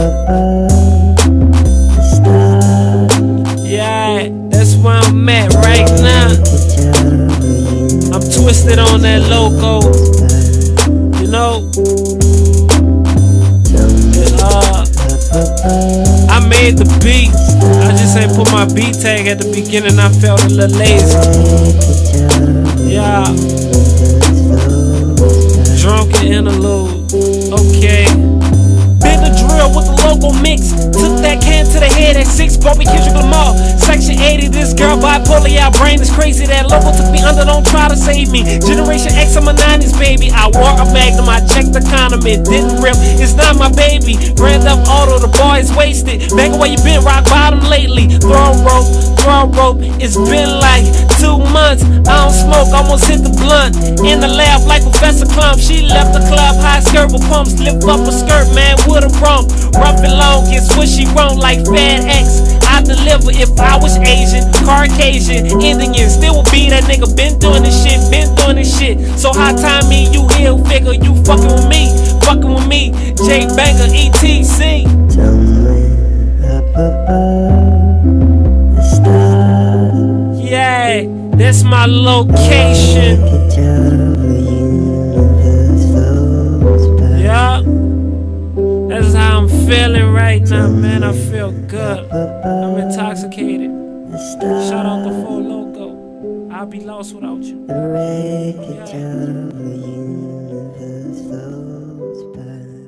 Yeah, that's where I'm at right now. I'm twisted on that logo, you know. I made the beat, I just ain't put my beat tag at the beginning. I felt a little lazy. Yeah, drunk and interlude. Okay. Did the drill with the local mix. Took that can to the head at 6. Bobby Kendrick Lamar. Section 80, this girl bipolar. Yeah, brain is crazy. That logo took me under, don't try to save me. Generation X, I'm a 90s baby. I wore a Magnum, I checked the condom. Didn't rip, it's not my baby. Grand Theft Auto, the boy is wasted. Back where you been, rock bottom lately. Throw rope, it's been like 2 months. I don't smoke, almost hit the blunt. In the lab like Professor Clump. She left the club, high skirt with pumps. Lift up a skirt, man, with a rump. Rough and long, gets what she want like FedEx. I deliver if I was Asian, Caucasian, Indian. Still would be that nigga, been doing this shit, So high time me, you here, figure you fucking with me, J Banger, ETC. Yeah, that's my location. Yeah, that's how I'm feeling right now, man. I feel good. I'm intoxicated. Shout out to Full Loco. I'll be lost without you. Yeah.